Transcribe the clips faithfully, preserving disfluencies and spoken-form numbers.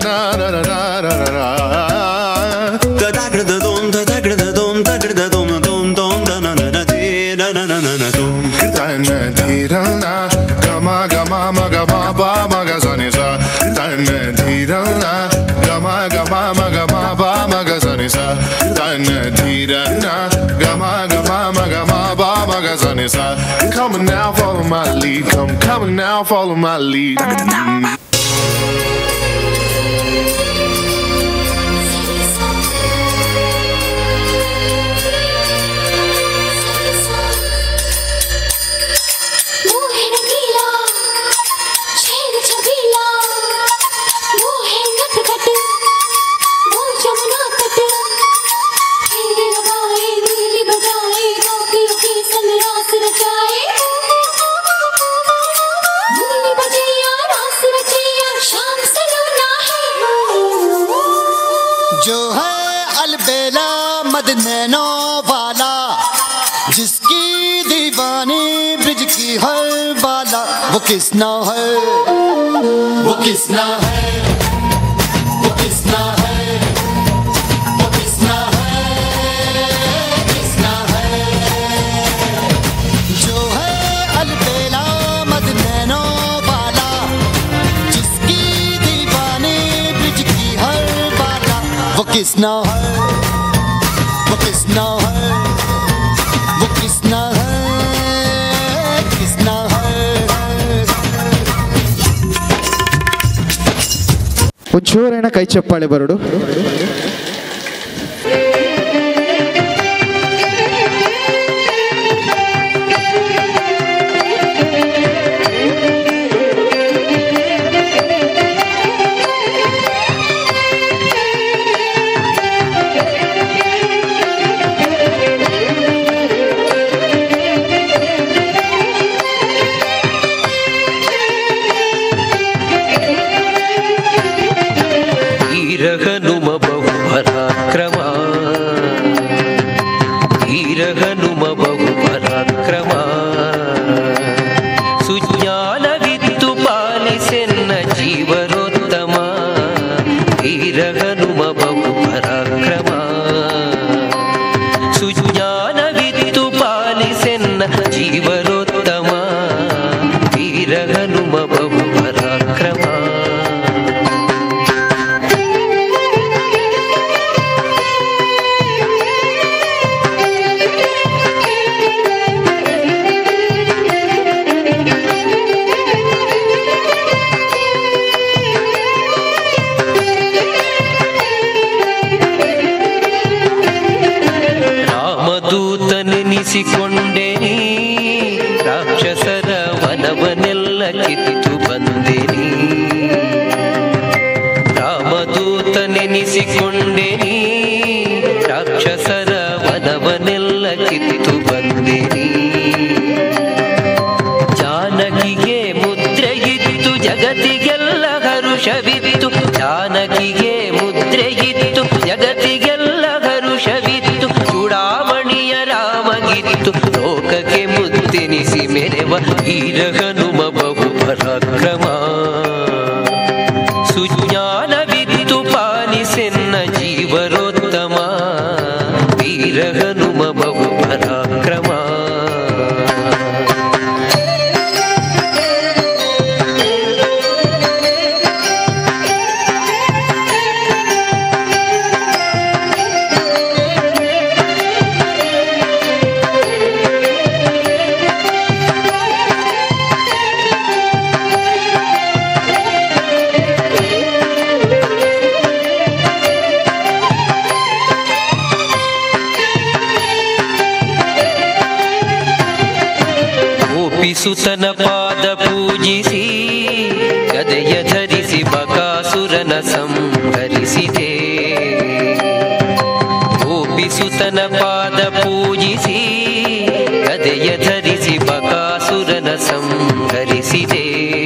Come now, follow my lead. Come, come now, follow my lead. वो किसना है वो किसना है वो किसना है वो किसना है किसना है जो है अलबेला मद नैनो वाला जिसकी दीवानी ब्रिज की हर बाला वो किसना है वो किसना है वो किसना है किसना है ಒಂಚೂರೈನ ಕೈ ಚಪ್ಪಾಳೆ ಬರಡು. ಕೊಂಡೆನಿ ರಾಕ್ಷಸರ ವನವನೆಲ್ಲ ಕಿತ್ತು ಬಂದೆನಿ ರಾಮದೂತನೆನಿಸಿಕೊಂಡೆನಿ ರಾಕ್ಷಸರ ವನವನೆಲ್ಲ ಕಿತ್ತು ಬಂದೆನಿ ಜಾನಕಿಗೆ ಮುದ್ರೆಯಿತ್ತು ಜಗತ್ತಿಗೆಲ್ಲ ಹರುಷವಿತ್ತು ಜಾನಕಿಗೆ ಮುದ್ರೆಯಿತ್ತು ಜಗತ್ತಿಗೆಲ್ಲ ಹರುಷವಿತ್ತು ಚೂಡಾಮಣಿಯ ರಾಮಗಿತ್ತು ಲೋಕಕ್ಕೆ ಮುತ್ತೆನಿಸಿ ಮೆರೆವ ವೀರ ಹನುಮ ಬಹು ಪರಾಕ್ರಮ ಸುಜ್ಞಾನವಿತ್ತು ಪಾಲಿಸೆನ್ನ ಜೀವರೋತ್ತಮ ವೀರ ಹನುಮ ಬಹು ಪರಾಕ್ರಮ ಸುತನ ಪಾದ ಪೂಜಿಸಿ ಗದೆಯ ಧರಿಸಿ ಬಕಾಸುರನ ಸಂಹರಿಸಿದೆ ಗೋಪಿಸುತನ ಪಾದ ಪೂಜಿಸಿ ಗದೆಯ ಧರಿಸಿ ಬಕಾಸುರನ ಸಂಹರಿಸಿದೆ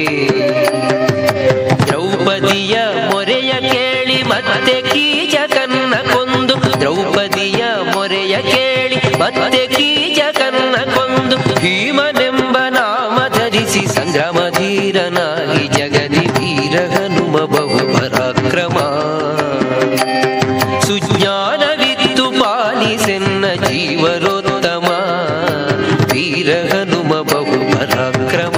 ದ್ರೌಪದಿಯ ಮೊರೆಯ ಕೇಳಿ ಮತ್ತೆ ಕೀಚಕನ್ನ ಕೊಂದು ದ್ರೌಪದಿಯ ಮೊರೆಯ ಕೇಳಿ ಮತ್ತೆ ಕೀಚಕನ್ನ ಕೊಂದು ಭೀಮನೆಂಬ ಸಂಗ್ರಾಮ ಧೀರನಾಗಿ ಜಗದಿ ವೀರ ಹನುಮ ಬಹು ಪರಾಕ್ರಮ ಪರಾಕ್ರಮ ಸುಜ್ಞಾನವಿತ್ತು ಪಾಲಿಸೆನ್ನ ಜೀವರೋತ್ತಮ ವೀರ ಹನುಮ ಬಹು ಪರಾಕ್ರಮ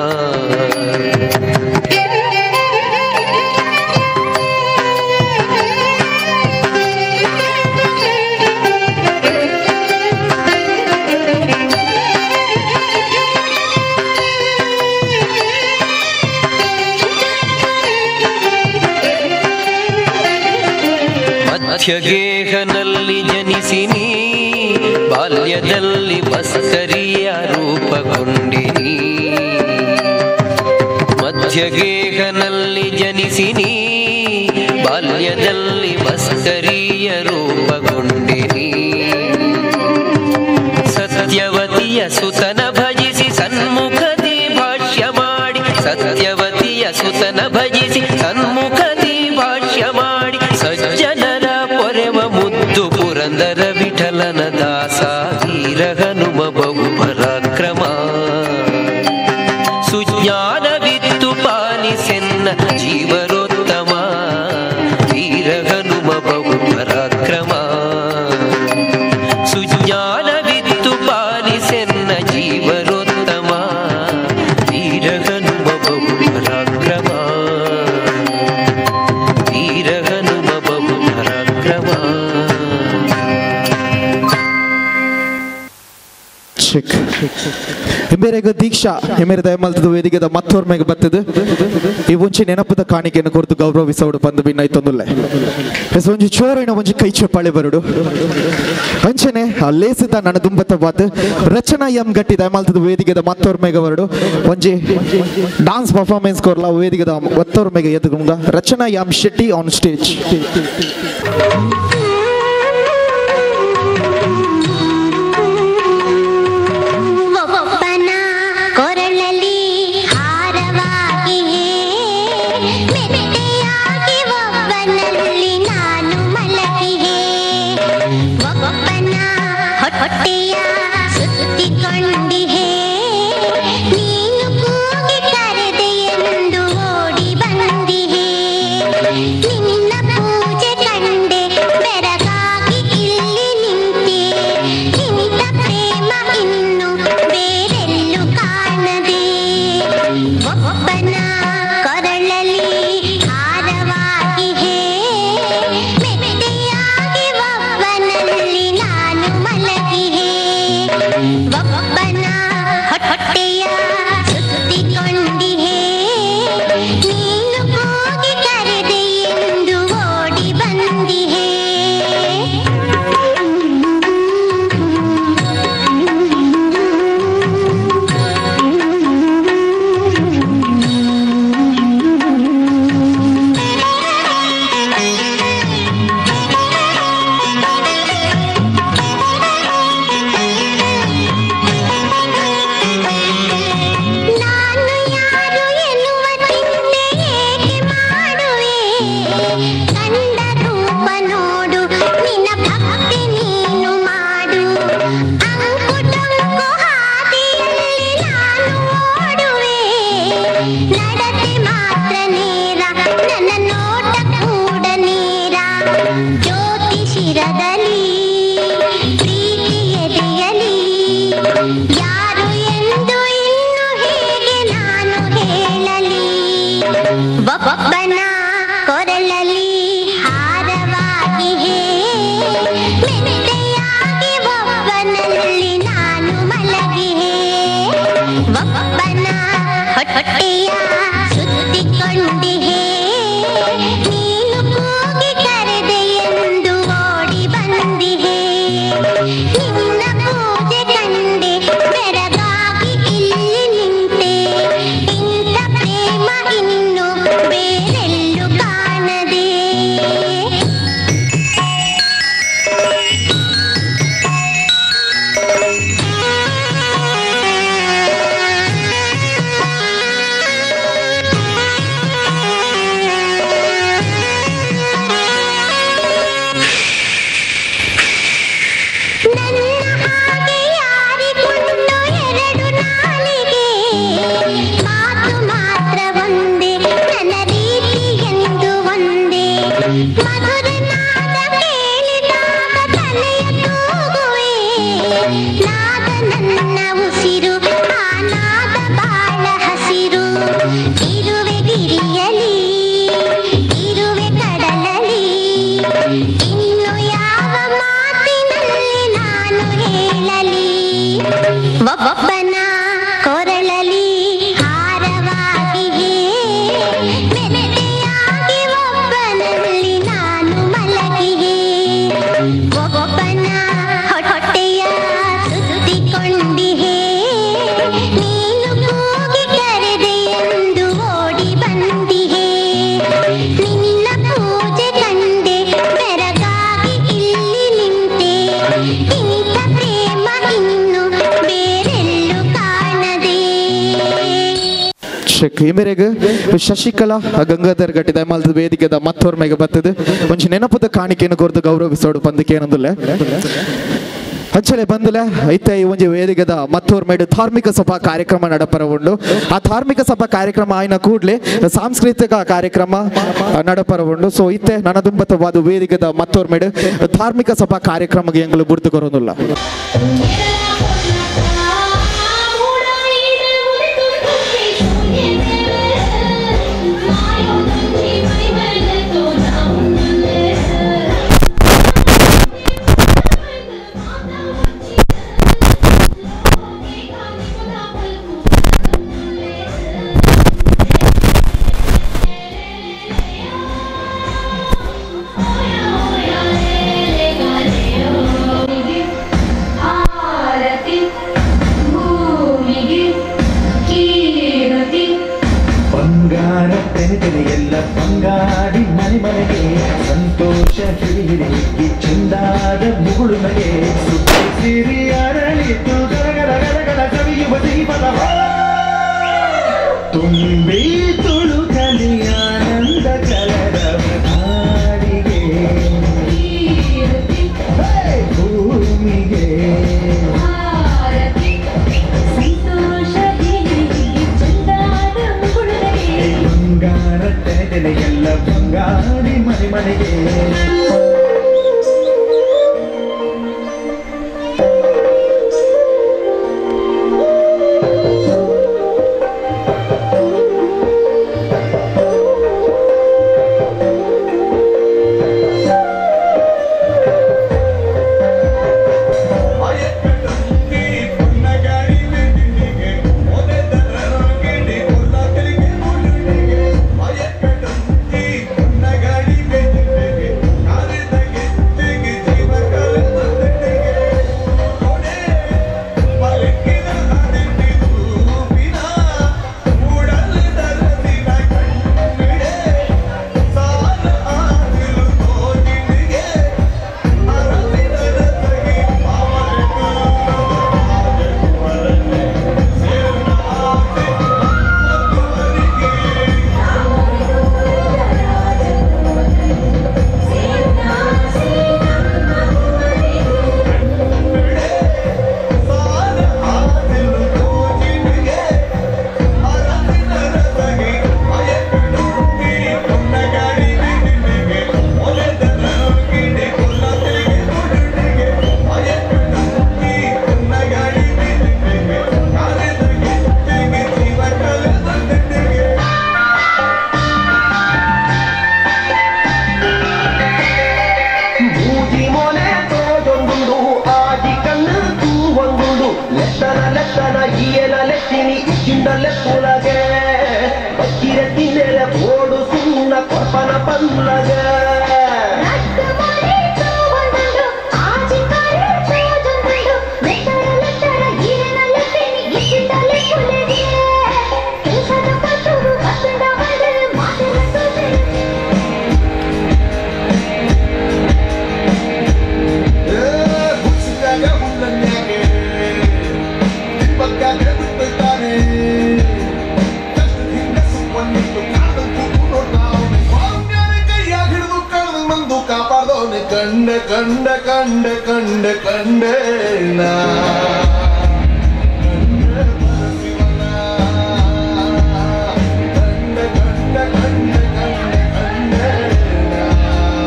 ಮಧ್ಯಗೇಹನಲ್ಲಿ ಜನಿಸಿನಿ ಬಾಲ್ಯದಲ್ಲಿ ಬಸ್ಕರಿಯ ರೂಪಗೊಂಡಿನಿ ಮಧ್ಯಗೇಹನಲ್ಲಿ ಜನಿಸಿನಿ ಬಾಲ್ಯದಲ್ಲಿ ಬಸ್ಕರಿಯ ರೂಪಗೊಂಡಿನಿ ಸತ್ಯವತಿಯ ಸುತನ ಭಜಿಸಿ ಸನ್ಮುಖದಿ ಭಾಷ್ಯ ಮಾಡಿ ಸತ್ಯವತಿಯ ಸುತನ ಭಜಿಸಿ ಸನ್ಮುಖದಿ ಭಾಷ್ಯ ಮಾಡಿ ಸಜ್ಜನರ ಪೊರೆವ ಮುದ್ದು ಪುರಂದರ ವಿಠಲನ ದಾಸ ವೀರ ಹನುಮ ಬಹು ಪರಾಕ್ರಮ ಸುಜ್ಞಾನವಿತ್ತು ಪಾಲಿಸೆನ್ನ ಜೀವರೋತ್ತಮ ವೀರ ಹನುಮ ಬಹು ಪರಾಕ್ರಮ ಸುಜ್ಞಾನವಿತ್ತು ಪಾಲಿಸೆನ್ನ ಜೀವರೋತ್ತಮ ವೀರ ಹನುಮ ಬಹು ಪರಾಕ್ರಮ ವೀರ ಹನುಮ ಬಹು ಪರಾಕ್ರಮ. ಹಿಮೇರೆಗ ದೀಕ್ಷಾ ಹಿಮೇರ ದಯಮಲ್ತದ ವೇದಿಕೆದ ಮತ್ತೋರ್ಮೆಗೆ ಬರ್ತದೆ ಈ ಒಂಚಿ ನೆನಪದ ಕಾಣಿಕೆಯನ್ನು ಕೊರತು ಗೌರವಿಸೋಡು ಬಂದು ಭಿನ್ನೈತೊಂದುಲ್ಲೆ ಎಸ್ ಒಂಜಿ ಚೋರಿನ ಒಂಜಿ ಕೈ ಚಪ್ಪಾಳೆ ಬರುಡು ಅಂಚನೆ ಆ ಲೇಸಿದ ನನ್ನ ದುಂಬತವಾದ ರಚನಾ ಎಂ ಗಟ್ಟಿ ದಯಮಲ್ತದ ವೇದಿಕೆದ ಮತ್ತೋರ್ಮೆಗೆ ಬರುಡು ಒಂಜಿ ಡಾನ್ಸ್ ಪರ್ಫಾರ್ಮೆನ್ಸ್ ಕೊರ್ಲ ವೇದಿಕೆದ ಮತ್ತೋರ್ಮೆಗೆ ಎದ್ದುಗುಂಗ Rachana M Shetty on stage. ಈ ಮೇರೆಗೆ ಶಶಿಕಲಾ ಗಂಗಾಧರ್ ಗಟ್ಟಿ ದಯಮಾಲದ ವೇದಿಕೆದ ಮತ್ತೋರ್ಮೆಗೆ ಬರ್ತದೆ ಒಂಚ ನೆನಪದ ಕಾಣಿಕೆಯನ್ನು ಕೊರತು ಗೌರವಿಸೋಡು ಪಂದಕ್ಕೆ ಏನಂದುಲ್ಲ ಅಂಚಲೆ ಬಂದಲೆ ಐತೆ ಈ ಒಂಜಿ ವೇದಿಕೆದ ಮತ್ತೋರ್ಮೆಡು ಧಾರ್ಮಿಕ ಸಭಾ ಕಾರ್ಯಕ್ರಮ ನಡಪರ ಉಂಡು ಆ ಧಾರ್ಮಿಕ ಸಭಾ ಕಾರ್ಯಕ್ರಮ ಆಯ್ನ ಕೂಡಲೇ ಸಾಂಸ್ಕೃತಿಕ ಕಾರ್ಯಕ್ರಮ ನಡಪರ ಉಂಡು ಸೊ ಇತ್ತೆ ನನ್ನ ದುಂಬತವಾದ ವೇದಿಕೆದ ಮತ್ತೋರ್ಮೆಡು ಧಾರ್ಮಿಕ ಸಭಾ ಕಾರ್ಯಕ್ರಮಕ್ಕೆ ಎಂಗಳು ಗುರುತು ಕೊರೋದಿಲ್ಲ. ಎಲ್ಲ ಬಂಗಾಡಿ ಮನೆ ಮನೆಗೆ ಸಂತೋಷ ಹಿರಿಹಿರಿ ಚಂದಾದ ಮುಗುಳು ನಗೆ ಸುತ್ತಿ ಸಿರಿ ಅರಳಿತು ಗರಗರ ಗರಗರ ಕವಿಯುವ ದೀಪದ ತುಂಬಿ ತುಳುಕಲಿ ಆನಂದ ಕಲರವ ನಾಡಿಗೆ ಭೂಮಿಗೆ ಎಲ್ಲ ಬಂಗಾಡಿ ಮನೆ ಮನೆಗೆ ಕಂಡ ಕಂಡ ಕಂಡ ಕಂಡ ಕಂಡೇನ ಕಂಡ ಕಂಡ ಕಂಡ ಕಂಡ ಕಂಡೇನ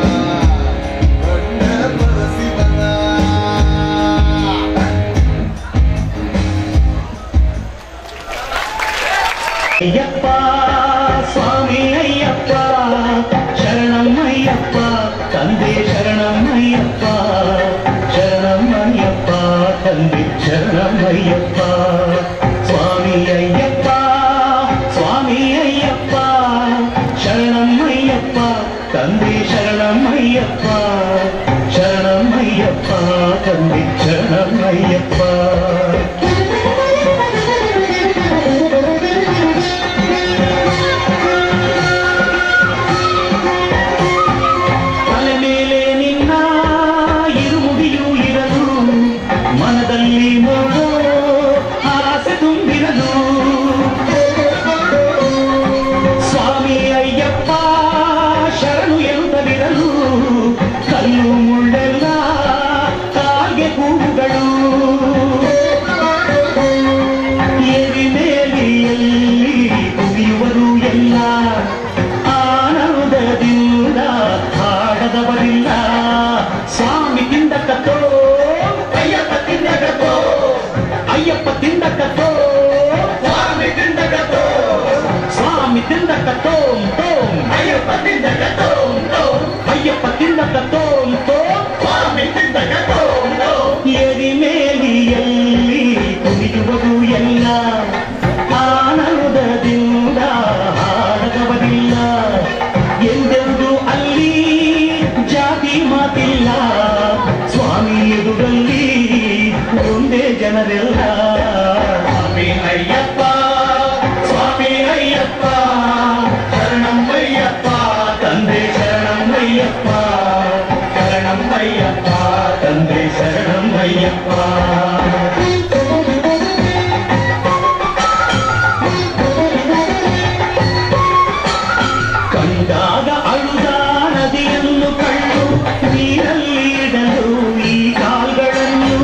ಅಯ್ಯಪ್ಪ ತಂದೆ ಶರಣಮಯ್ಯಪ್ಪ ಶರಣಮಯ್ಯಪ್ಪ ತಂದೆ ಶರಣಮಯ್ಯಪ್ಪ ಸ್ವಾಮಿ ಅಯ್ಯಪ್ಪ ಸ್ವಾಮಿ ಅಯ್ಯಪ್ಪ ಶರಣಮಯ್ಯಪ್ಪ ತಂದೆ ಶರಣಮಯ್ಯಪ್ಪ ಶರಣಮಯ್ಯಪ್ಪ ತಂದೆ ಶರಣಮಯ್ಯಪ್ಪ ಎರಿಮೇಲಿಯಲ್ಲಿ ಕುಣಿಯುವುದು ಎಲ್ಲ ಆನಂದದಿಂದ ಹಾಡದವರಿಲ್ಲ ಎಂದೆಂದು ಅಲ್ಲಿ ಜಾತಿ ಮಾತಿಲ್ಲ ಸ್ವಾಮಿ ಎದುರಲ್ಲಿ ಒಂದೇ ಜನರೆಲ್ಲ ಸ್ವಾಮಿ ಅಯ್ಯಪ್ಪ ಸ್ವಾಮಿ ಅಯ್ಯಪ್ಪ ಶರಣಮಯ್ಯಪ್ಪ ತಂದೆ ಶರಣಮಯ್ಯಪ್ಪ ಶರಣಮಯ್ಯಪ್ಪ ತಂದೆ ಶರಣಮಯ್ಯಪ್ಪ ಕಂಡಾಗ ಅಳುದ ನದಿಯನ್ನು ಕಳ್ಳು ನೀರಲ್ಲಿಡಲು ಈ ಕಾಲ್ಗಳನ್ನು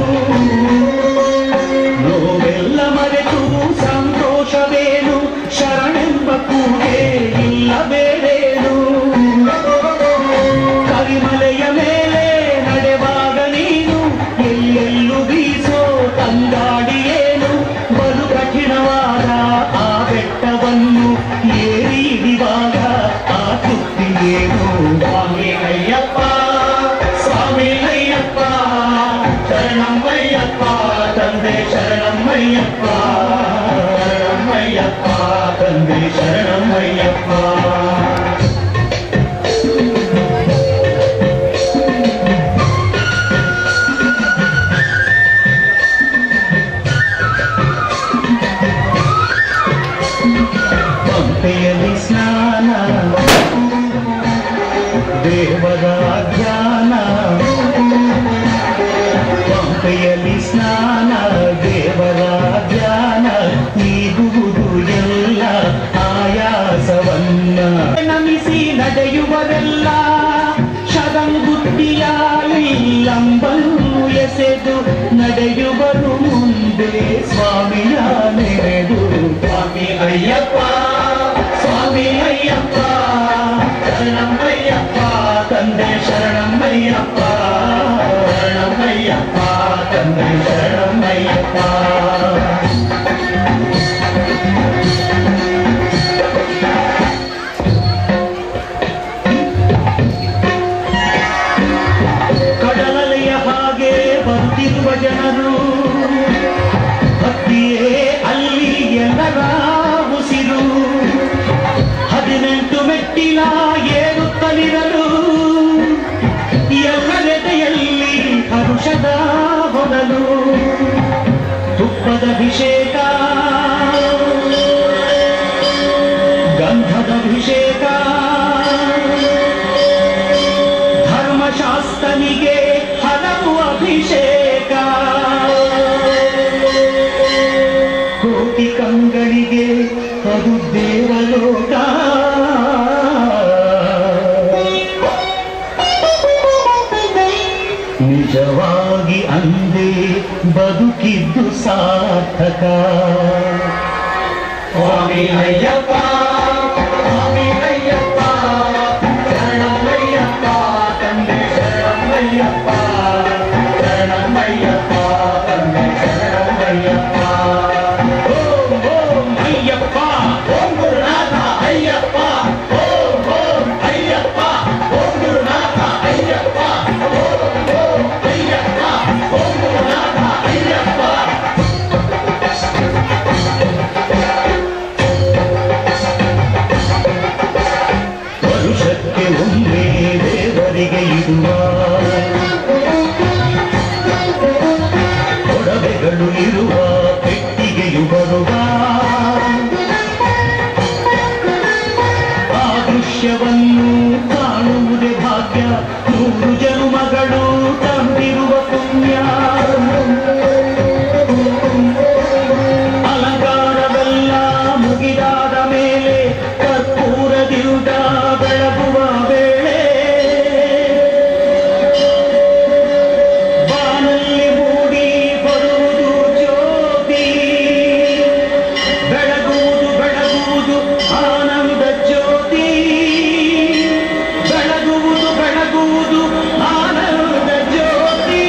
ನೋವೆಲ್ಲ ಮರೆತು ಸಂತೋಷವೇನು ಶರಣೆಂಬ ಕೂಗೆ ಇಲ್ಲ ಬೇರೇನು ಕರಿಮಲೆಯ ಮೇಲೆ ನಡೆವಾಗ ನೀನು ಎಲ್ಲೆಲ್ಲೂ ಬೀಸೋ ತಂಗಾಡಿಯೇನು ಬಲು ಕಠಿಣವಾದ ಆ ಬೆಟ್ಟವನ್ನು ಏರಿ ಹಿಡಿವಾಗ ಆ ತುತ್ತಿಯೇನು ಸ್ವಾಮಿ ಅಯ್ಯಪ್ಪ ಸ್ವಾಮಿ ಅಯ್ಯಪ್ಪ ಶರಣಮಯ್ಯಪ್ಪ ತಂದೆ ಶರಣಮಯ್ಯಪ್ಪ ಶರಣಮಯ್ಯಪ್ಪ ತಂದೆ ಶರಣಮಯ್ಯಪ್ಪ ಪಂಪೆಯಲ್ಲಿ ಸ್ನಾನ ದೇವರ ಧ್ಯಾನ ಪಂಪೆಯಲ್ಲಿ ಸ್ನಾನ ದೇವರ ಧ್ಯಾನ ನೀಗುವುದು ಎಲ್ಲ ಆಯಾಸವನ್ನ ನಮಿಸಿ ನಡೆಯುವರೆಲ್ಲ ಶರಂಗುತ್ತಿಯಾಲಿ ಲಂಬನ್ನು ಎಸೆದು ನಡೆಯುವರು ಮುಂದೆ ಸ್ವಾಮಿಯ ನೆರೆದು ಸ್ವಾಮಿ ಅಯ್ಯಪ್ಪ ಸ್ವಾಮಿ ಅಯ್ಯಪ್ಪ ಶರಣಮಯ್ಯಪ್ಪ ತಂದೆ ಶರಣಮಯ್ಯಪ್ಪ ಶರಣಮಯ್ಯಪ್ಪ ತಂದೆ ಶರಣಮಯ್ಯಪ್ಪ ಕಡಲಲೆಯ ಹಾಗೆ ಬರ್ತಿರುವ ಜನರು ಭಕ್ತಿಯೇ ಅಲ್ಲಿ ಎಲ್ಲರ ಉಸಿರು ಹದಿನೆಂಟು ಮೆಟ್ಟಿಲ ಏರುತ್ತಲಿರಲು ಎಲ್ಲರೆದೆಯಲ್ಲಿ ಹರುಷದ ಹೊನಲು ತುಪ್ಪದ ಅಭಿಷೇಕ ಗಂಧದ ಅಭಿಷೇಕ ಧರ್ಮಶಾಸ್ತ್ರನಿಗೆ ಹಲವು ಅಭಿಷೇಕ ಕೋಟಿ ಕಂಗಳಿಗೆ ಅದು ದೇವಲೋಕ ನಿಜವಾಗಿ ಅಂದೇ ಬದುಕಿದ್ದು ಸಾರ್ಥಕ ಸ್ವಾಮಿ ಅಯ್ಯಪ್ಪ ಸ್ವಾಮಿ ಅಯ್ಯಪ್ಪ ಶರಣಮಯ್ಯಪ್ಪ ತಂದೆ ಶರಣಮಯ್ಯಪ್ಪ ಶರಣಮಯ್ಯಪ್ಪ ತಂದೆ ಶರಣಮಯ್ಯಪ್ಪ ಓಂ ಓಂ ಅಯ್ಯಪ್ಪ ಓಂ ಗುರುನಾಥ ಅಯ್ಯಪ್ಪ ಓಂ ಓಂ ಅಯ್ಯಪ್ಪ ಓಂ ಗುರುನಾಥ ಬಳಿಗೆ ಇಡುವ ಒಡವೆಗಳು ಇರುವ ಪೆಟ್ಟಿಗೆಯು ಬರುವ ಆ ದೃಶ್ಯವನ್ನು ಕಾಣುವುದೇ ಭಾಗ್ಯ ನೂರು ಜನುಮಗಳು ತಂದಿರುವ ಪುಣ್ಯ ಅಲಂಕಾರವೆಲ್ಲ ಮುಗಿದಾದ ಮೇಲೆ ಕರ್ಪೂರದಿಂದ ಬೆಳಗುವ ವೇಳೆ ಬಾನಲ್ಲಿ ಮೂಡಿ ಬರುವುದು ಜ್ಯೋತಿ ಬೆಳಗುವುದು ಬೆಳಗುವುದು ಆನಂದ ಜ್ಯೋತಿ ಬೆಳಗುವುದು ಬೆಳಗುವುದು ಆನಂದ ಜ್ಯೋತಿ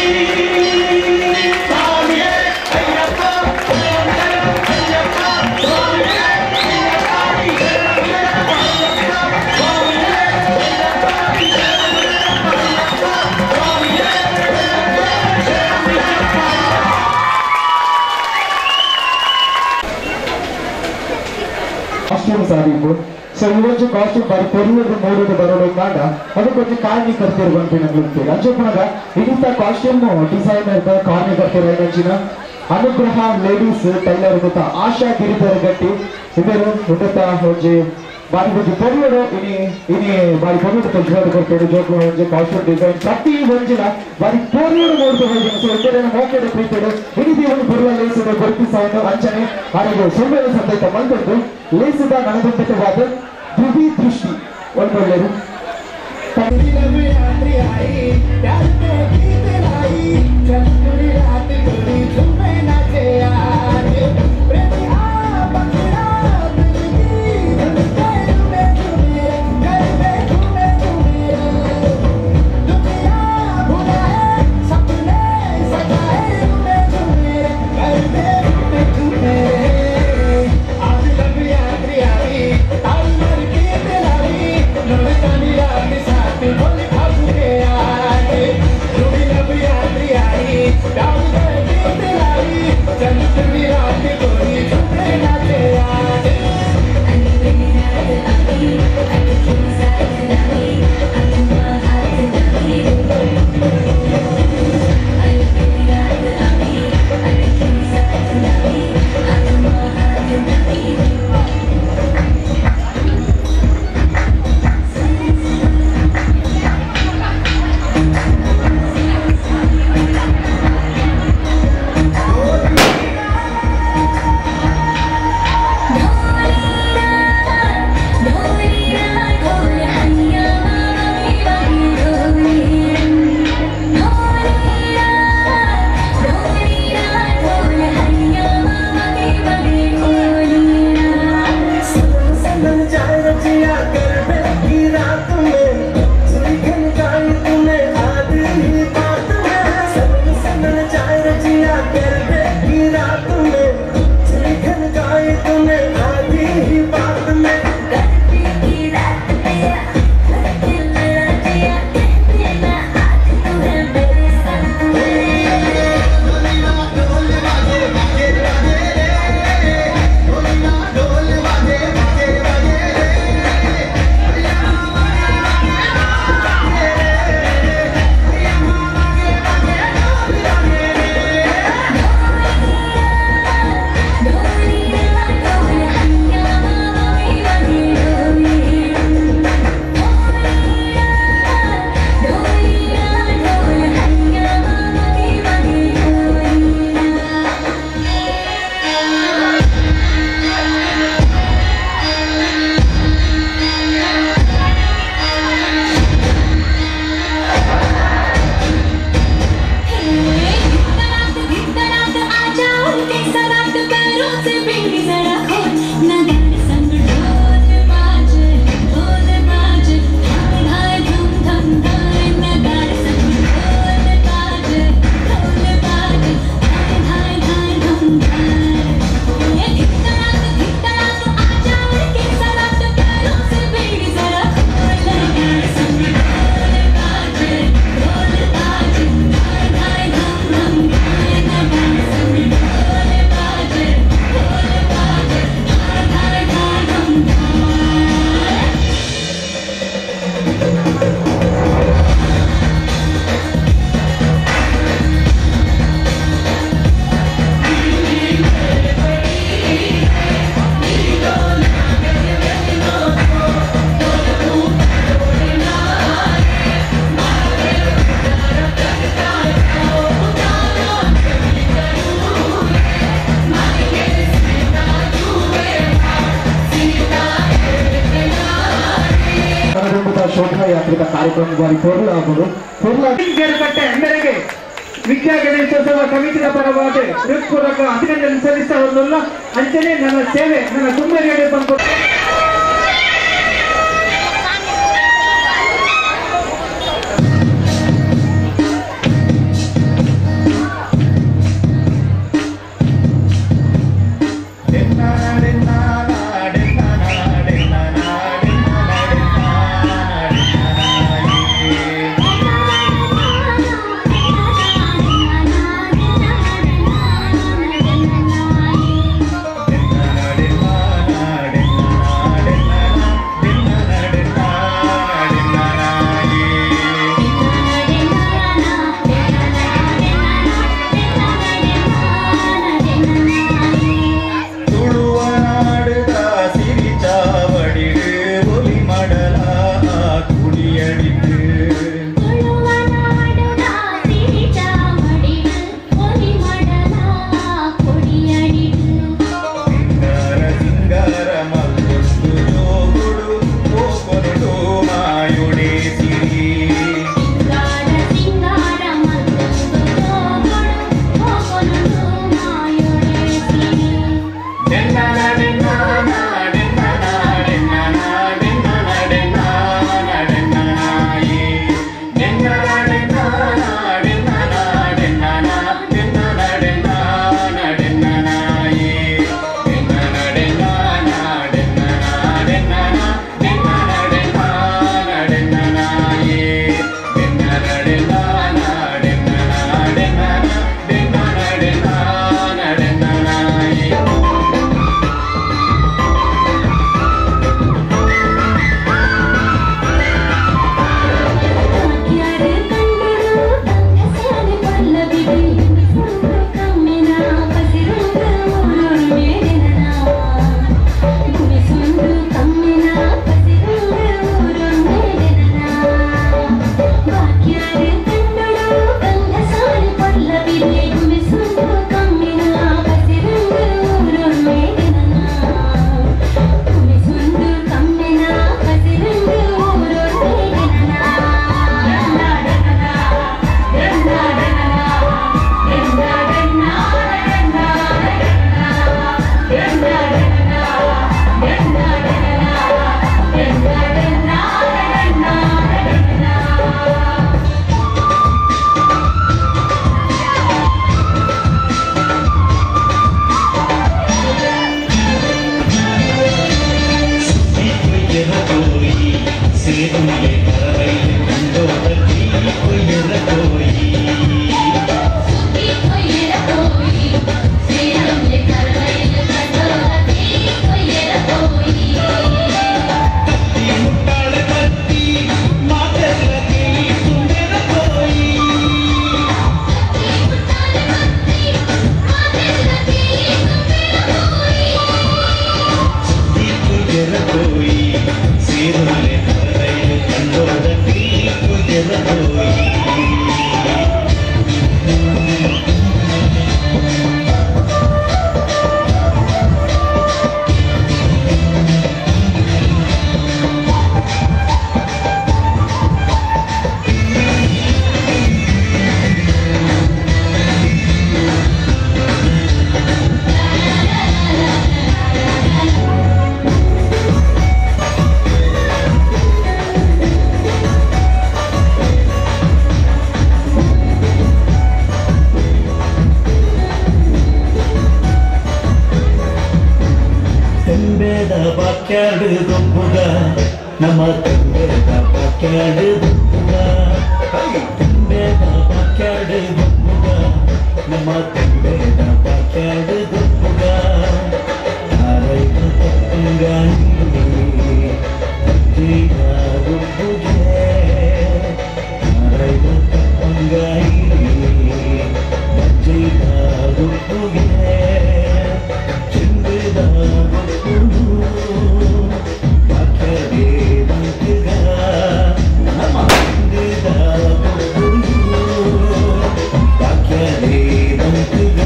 ಸ್ವಾಮಿಯೇ ಅಯ್ಯಪ್ಪ ಅಯ್ಯಪ್ಪ ಸ್ವಾಮಿಯೇ ಕಾಸ್ಟ್ಯೂಮ್ ಸಾಧಿಕು ಸೊ ಇವತ್ತು ಕಾಸ್ಟ್ಯೂಮ್ ಬರೀ ಕೊರಿಯೋದು ನೋಡೋದು ಬರೋದು ಕಾರಣ ಅದಕ್ಕೊಂದು ಕಾರ್ಮಿಕರ್ತಿರು ಬಂತು ನಂಗೆ ಅಂಚಪ್ಪನಾಗ ಇಂಥ ಕಾಸ್ಟ್ಯೂಮ್ ಡಿಸೈನರ್ ಕಾರ್ಮಿಕರ್ತಿರು ಅಂಚಿನ ಅನುಗ್ರಹ ಲೇಡೀಸ್ ಟೈಲರ್ ಗೊತ್ತಾ ಆಶಾ ಗಿರಿಧರ ಗಟ್ಟಿ ಇವರು ಗೊತ್ತಾ ಹೊಂಜಿ ಬಾರಿ ಒಂದು ಕೊರಿಯೋಡು ಇನಿ ಇನಿ ಬಾರಿ ಕೊರಿಯೋಡು ತೆಗೆದು ಕೊಡ್ತೇವೆ ಜೋಕು ಹೊಂಜಿ ಕಾಸ್ಟ್ಯೂಮ್ ಡಿಸೈನ್ ಪ್ರತಿ ಒಂಜಿನ ಬಾರಿ ಕೊರಿಯೋಡು ನೋಡ್ತಾ ಹೋಗಿ ಸೊ ಇದರ ಮೋಕೆಡು ಪ್ರೀತಿಡು ಇಡೀ ಒಂದು ಬರುವ ಲೇಸಿದ ಗುರುತಿಸವನ್ನು ಅಂಚನೆ ಹಾಗೆ ಸುಮ್ಮನೆ ಸದ್ಯಕ್ಕೆ ಬಂದದ್ದು ಲೇಸಿದ ನನಗೊಂಡವಾದ ಧ್ರುವಿ ದೃಷ್ಟಿ ಒಳ್ಳೆಯದು Hey ಶೋಭಾಯಾತ್ರಿಕ ಕಾರ್ಯಕ್ರಮ ಬಾರಿ ಪೊರ್ಲಾಗುವುದು ಕಟ್ಟೆ ಮೇರೆಗೆ ವಿದ್ಯಾ ಗಣೇಶೋತ್ಸವ ಸಮಿತಿಯ ಪರವಾಗಿ ಹೃತ್ಪೂರ್ವಕ ಅಭಿನಂದನೆ ಸಲ್ಲಿಸ್ತಾ ಹೋದಲ್ಲ ಅಂಚನೆ ನನ್ನ ಸೇವೆ ನನ್ನ ಕುಂಬರಿಯಡೆ ಬಂದು ನಮ್ಮ ತಂದೆದ ಬಾಕ್ಯಾಡು ಬುಗ ತಂದೆದ ಬಾಕ್ಯಾಡು ಬುಗ ನಮ್ಮ ತಂದೆದ ಬಾಕ್ಯಾಡು ಬುಗ ಆರೈದ ತಂಗಾನಿ ಅಜ್ಜಿದ ಬುಗೆ ಆರೈದ ತಂಗಾನಿ ಅಜ್ಜಿದ ಬುಗೆ ಚಿಂದಿದ ಬುಗೆ Back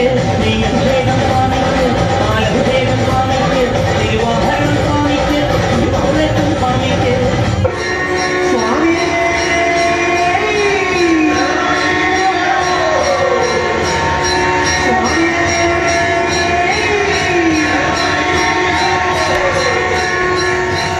ಪ್ರಿಯ